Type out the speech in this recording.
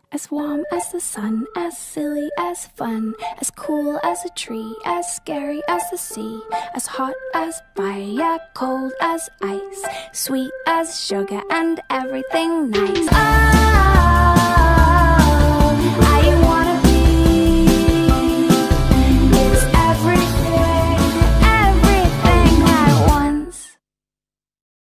As warm as the sun, as silly as fun, as cool as a tree, as scary as the sea, as hot as fire, cold as ice, sweet as sugar and everything nice.